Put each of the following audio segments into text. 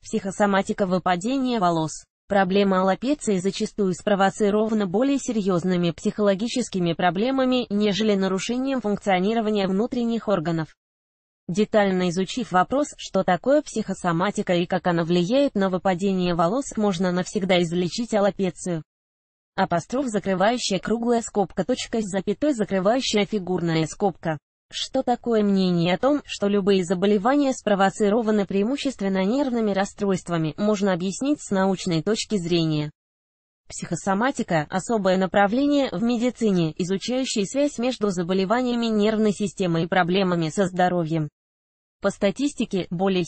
Психосоматика выпадения волос. Проблема аллопеции зачастую спровоцирована более серьезными психологическими проблемами, нежели нарушением функционирования внутренних органов. Детально изучив вопрос, что такое психосоматика и как она влияет на выпадение волос, можно навсегда излечить аллопецию. Апостроф закрывающая круглая скобка, точка с запятой закрывающая фигурная скобка. Что такое мнение о том, что любые заболевания спровоцированы преимущественно нервными расстройствами, можно объяснить с научной точки зрения. Психосоматика – особое направление в медицине, изучающее связь между заболеваниями нервной системы и проблемами со здоровьем. По статистике, более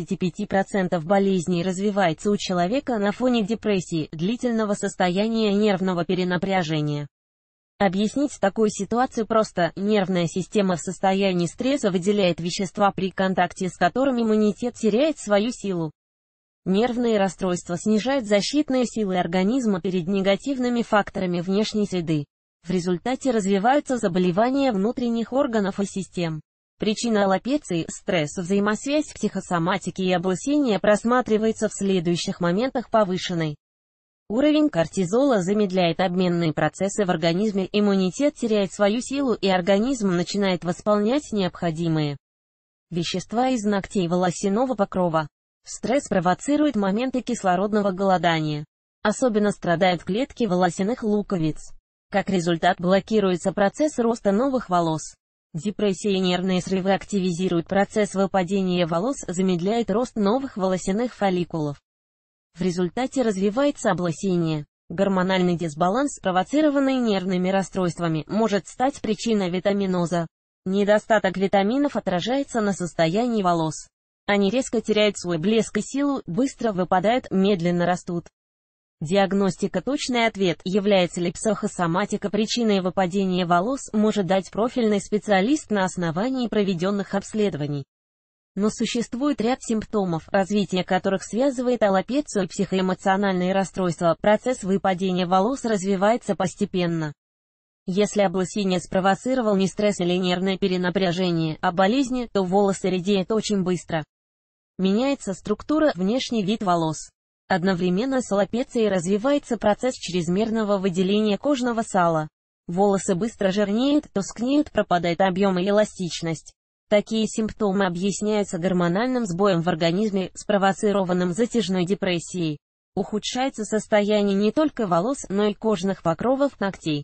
75% болезней развивается у человека на фоне депрессии, длительного состояния нервного перенапряжения. Объяснить такую ситуацию просто: нервная система в состоянии стресса выделяет вещества, при контакте с которыми иммунитет теряет свою силу. Нервные расстройства снижают защитные силы организма перед негативными факторами внешней среды. В результате развиваются заболевания внутренних органов и систем. Причина аллопеции – стресс. Взаимосвязь психосоматики и облысения просматривается в следующих моментах повышенной. Уровень кортизола замедляет обменные процессы в организме, иммунитет теряет свою силу и организм начинает восполнять необходимые вещества из ногтей волосяного покрова. Стресс провоцирует моменты кислородного голодания. Особенно страдают клетки волосяных луковиц. Как результат, блокируется процесс роста новых волос. Депрессия и нервные срывы активизируют процесс выпадения волос, замедляют рост новых волосяных фолликулов. В результате развивается облысение. Гормональный дисбаланс, спровоцированный нервными расстройствами, может стать причиной витаминоза. Недостаток витаминов отражается на состоянии волос. Они резко теряют свой блеск и силу, быстро выпадают, медленно растут. Диагностика. Точный ответ, является ли психосоматика причиной выпадения волос, может дать профильный специалист на основании проведенных обследований. Но существует ряд симптомов, развитие которых связывает аллопецию и психоэмоциональные расстройства. Процесс выпадения волос развивается постепенно. Если облысение спровоцировал не стресс или нервное перенапряжение, а болезни, то волосы редеют очень быстро. Меняется структура, внешний вид волос. Одновременно с аллопецией развивается процесс чрезмерного выделения кожного сала. Волосы быстро жирнеют, тускнеют, пропадает объем и эластичность. Такие симптомы объясняются гормональным сбоем в организме, спровоцированным затяжной депрессией. Ухудшается состояние не только волос, но и кожных покровов ногтей.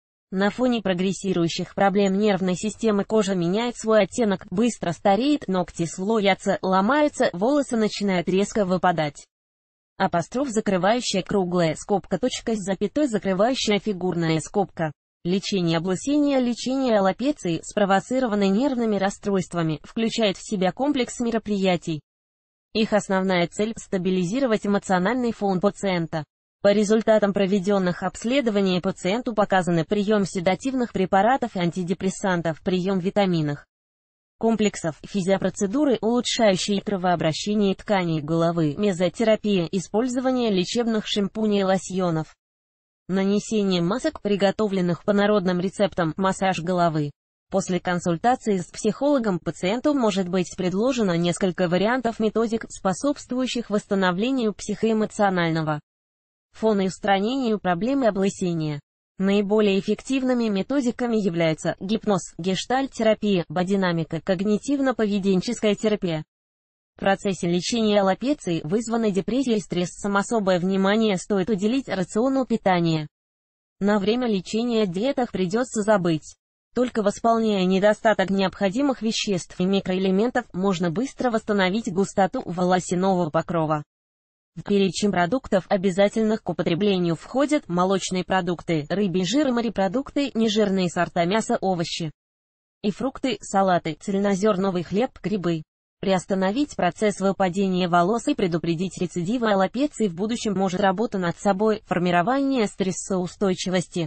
На фоне прогрессирующих проблем нервной системы кожа меняет свой оттенок, быстро стареет, ногти слоятся, ломаются, волосы начинают резко выпадать. Апостроф закрывающая круглая скобка, точка с запятой закрывающая фигурная скобка. Лечение облысения. Лечение аллопеции, спровоцированной нервными расстройствами, включает в себя комплекс мероприятий. Их основная цель – стабилизировать эмоциональный фон пациента. По результатам проведенных обследований пациенту показаны прием седативных препаратов и антидепрессантов, прием витаминов, комплексов, физиопроцедуры, улучшающие кровообращение тканей головы, мезотерапия, использование лечебных шампуней и лосьонов, нанесение масок, приготовленных по народным рецептам, массаж головы. После консультации с психологом пациенту может быть предложено несколько вариантов методик, способствующих восстановлению психоэмоционального фона и устранению проблемы облысения. Наиболее эффективными методиками являются гипноз, гештальт-терапия, бодинамика, когнитивно-поведенческая терапия. В процессе лечения аллопеции, вызванной депрессией и стрессом, особое внимание стоит уделить рациону питания. На время лечения о диетах придется забыть. Только восполняя недостаток необходимых веществ и микроэлементов, можно быстро восстановить густоту волосяного покрова. В перечень продуктов, обязательных к употреблению, входят молочные продукты, рыбий жир и морепродукты, нежирные сорта мяса, овощи и фрукты, салаты, цельнозерновый хлеб, грибы. Приостановить процесс выпадения волос и предупредить рецидивы аллопеции в будущем может работа над собой, формирование стрессоустойчивости.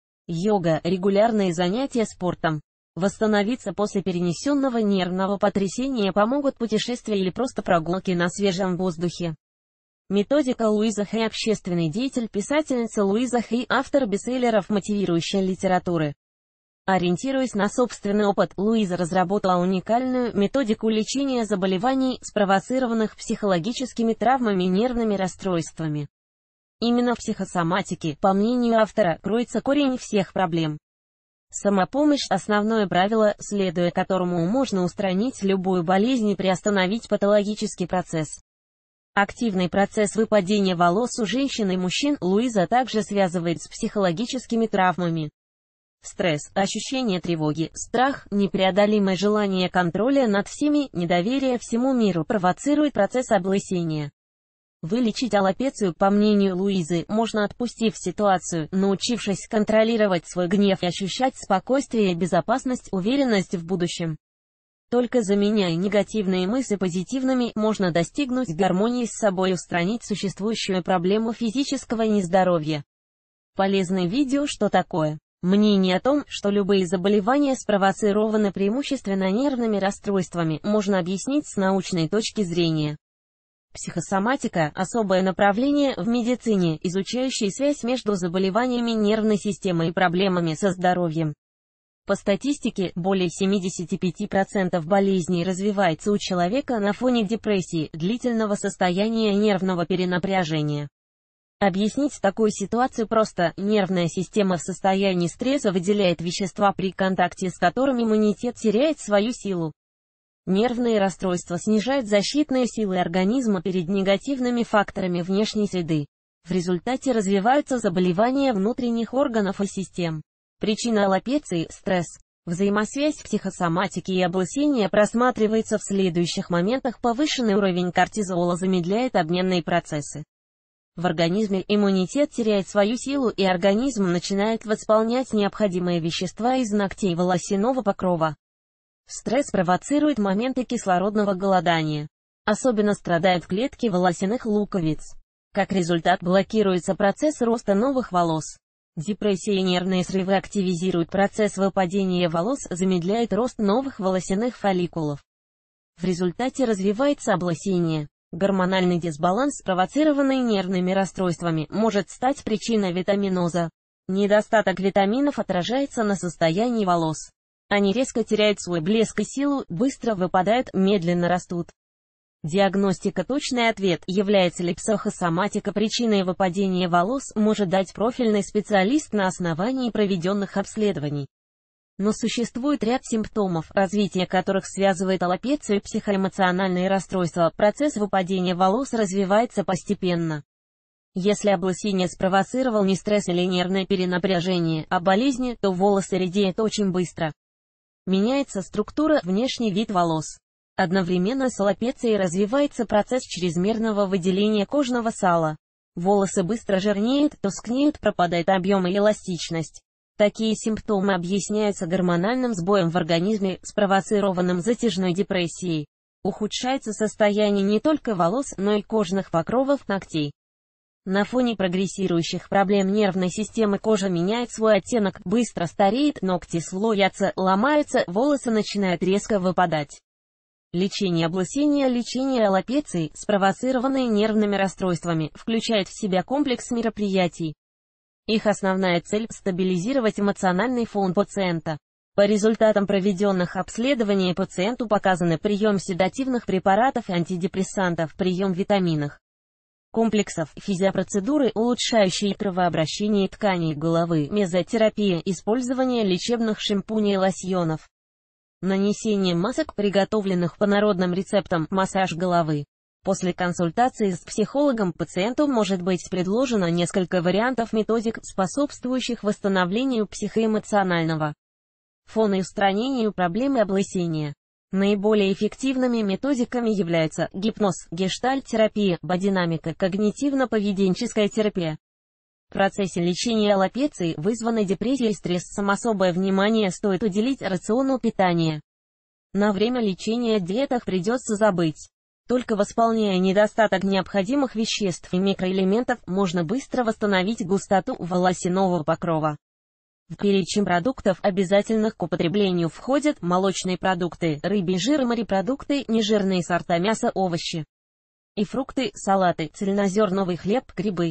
Йога, регулярные занятия спортом. Восстановиться после перенесенного нервного потрясения помогут путешествия или просто прогулки на свежем воздухе. Методика Луиза Хей. Общественный деятель, писательница Луиза Хей, автор бестселлеров мотивирующей литературы. Ориентируясь на собственный опыт, Луиза разработала уникальную методику лечения заболеваний, спровоцированных психологическими травмами и нервными расстройствами. Именно в психосоматике, по мнению автора, кроется корень всех проблем. Самопомощь – основное правило, следуя которому можно устранить любую болезнь и приостановить патологический процесс. Активный процесс выпадения волос у женщин и мужчин Луиза также связывает с психологическими травмами. Стресс, ощущение тревоги, страх, непреодолимое желание контроля над всеми, недоверие всему миру провоцирует процесс облысения. Вылечить аллопецию, по мнению Луизы, можно, отпустив ситуацию, научившись контролировать свой гнев и ощущать спокойствие и безопасность, уверенность в будущем. Только заменяя негативные мысли позитивными, можно достигнуть гармонии с собой и устранить существующую проблему физического нездоровья. Полезное видео «Что такое?» Мнение о том, что любые заболевания спровоцированы преимущественно нервными расстройствами, можно объяснить с научной точки зрения. Психосоматика – особое направление в медицине, изучающее связь между заболеваниями нервной системы и проблемами со здоровьем. По статистике, более 75% болезней развивается у человека на фоне депрессии, длительного состояния нервного перенапряжения. Объяснить такую ситуацию просто: нервная система в состоянии стресса выделяет вещества, при контакте с которыми иммунитет теряет свою силу. Нервные расстройства снижают защитные силы организма перед негативными факторами внешней среды. В результате развиваются заболевания внутренних органов и систем. Причина аллопеции – стресс. Взаимосвязь психосоматики и облысения просматривается в следующих моментах: повышенный уровень кортизола замедляет обменные процессы. В организме иммунитет теряет свою силу, и организм начинает восполнять необходимые вещества из ногтей волосяного покрова. Стресс провоцирует моменты кислородного голодания. Особенно страдают клетки волосяных луковиц. Как результат, блокируется процесс роста новых волос. Депрессия и нервные срывы активизируют процесс выпадения волос, замедляют рост новых волосяных фолликулов. В результате развивается облысение. Гормональный дисбаланс, спровоцированный нервными расстройствами, может стать причиной витаминоза. Недостаток витаминов отражается на состоянии волос. Они резко теряют свой блеск и силу, быстро выпадают, медленно растут. Диагностика. Точный ответ, является ли психосоматика причиной выпадения волос, может дать профильный специалист на основании проведенных обследований. Но существует ряд симптомов, развитие которых связывает аллопецию и психоэмоциональные расстройства. Процесс выпадения волос развивается постепенно. Если облысение спровоцировал не стресс или нервное перенапряжение, а болезни, то волосы редеют очень быстро. Меняется структура, внешний вид волос. Одновременно с аллопецией развивается процесс чрезмерного выделения кожного сала. Волосы быстро жирнеют, тускнеют, пропадает объем и эластичность. Такие симптомы объясняются гормональным сбоем в организме, спровоцированным затяжной депрессией. Ухудшается состояние не только волос, но и кожных покровов, ногтей. На фоне прогрессирующих проблем нервной системы кожа меняет свой оттенок, быстро стареет, ногти слоятся, ломаются, волосы начинают резко выпадать. Лечение облысения. Лечение аллопеции, спровоцированной нервными расстройствами, включает в себя комплекс мероприятий. Их основная цель – стабилизировать эмоциональный фон пациента. По результатам проведенных обследований пациенту показаны прием седативных препаратов и антидепрессантов, прием витаминных комплексов, физиопроцедуры, улучшающие кровообращение тканей головы, мезотерапия, использование лечебных шампуней и лосьонов, нанесение масок, приготовленных по народным рецептам, массаж головы. После консультации с психологом пациенту может быть предложено несколько вариантов методик, способствующих восстановлению психоэмоционального фона и устранению проблемы облысения. Наиболее эффективными методиками являются гипноз, гештальт-терапия, бодинамика, когнитивно-поведенческая терапия. В процессе лечения аллопеции, вызванной депрессией и стрессом, особое внимание стоит уделить рациону питания. На время лечения о диетах придется забыть. Только восполняя недостаток необходимых веществ и микроэлементов, можно быстро восстановить густоту волосяного покрова. В перечень продуктов, обязательных к употреблению, входят молочные продукты, рыбий жир и морепродукты, нежирные сорта мяса, овощи и фрукты, салаты, цельнозерновый хлеб, грибы.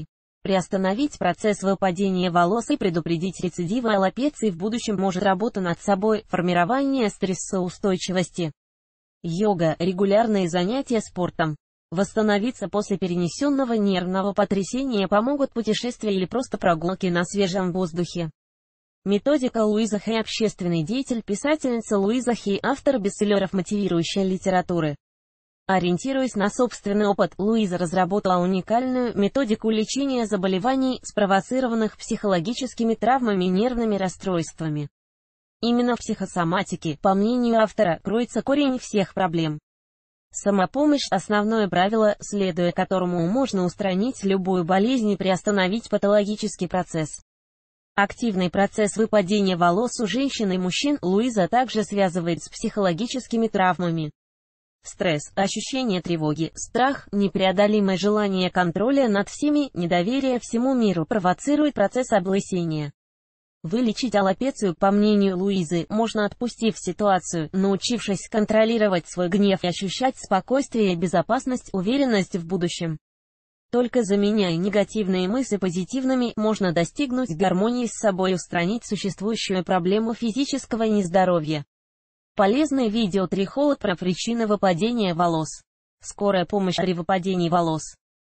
Приостановить процесс выпадения волос и предупредить рецидивы аллопеции в будущем может работа над собой, формирование стрессоустойчивости. Йога, регулярные занятия спортом. Восстановиться после перенесенного нервного потрясения помогут путешествия или просто прогулки на свежем воздухе. Методика Луиза Хей. Общественный деятель, писательница Луиза Хей, автор бестселлеров мотивирующей литературы. Ориентируясь на собственный опыт, Луиза разработала уникальную методику лечения заболеваний, спровоцированных психологическими травмами и нервными расстройствами. Именно в психосоматике, по мнению автора, кроется корень всех проблем. Самопомощь – основное правило, следуя которому можно устранить любую болезнь и приостановить патологический процесс. Активный процесс выпадения волос у женщин и мужчин Луиза также связывает с психологическими травмами. Стресс, ощущение тревоги, страх, непреодолимое желание контроля над всеми, недоверие всему миру провоцирует процесс облысения. Вылечить аллопецию, по мнению Луизы, можно, отпустив ситуацию, научившись контролировать свой гнев и ощущать спокойствие, безопасность, уверенность в будущем. Только заменяя негативные мысли позитивными, можно достигнуть гармонии с собой и устранить существующую проблему физического нездоровья. Полезное видео трихолог про причины выпадения волос. Скорая помощь при выпадении волос.